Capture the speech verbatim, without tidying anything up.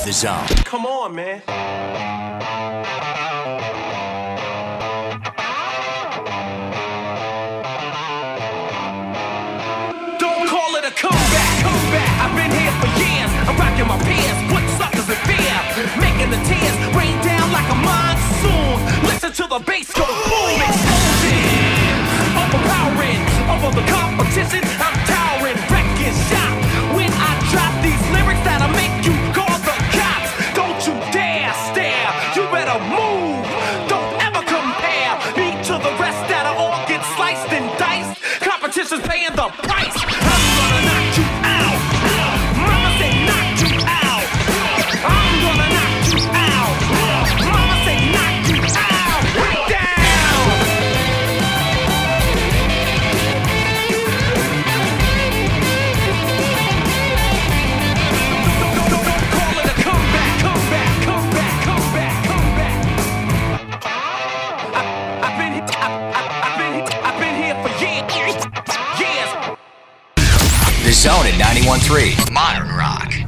The Zone. Come on, man. Don't call it a comeback, comeback. I've been here for years. I'm rocking my pants, putting suckers in fear, making the tears rain down like a monsoon. Listen to the bass go boom, explosion, overpowering over the competition. I'm towering, wrecking shop when I drop these lyrics that'll make you call the cops. Don't you dare stare, you better move. Don't ever compare me to the rest that'll all get sliced and diced. Competition's paying the price. I'm gonna knock you out. Mama say knock you out. I'm gonna knock you out. Mama say knock you out. Right down. Don't, don't, don't call it a comeback, comeback, comeback, comeback, comeback. I, I've been, I, I, I've been, I've been here for years, years. The Zone at ninety-one point three. Modern Rock.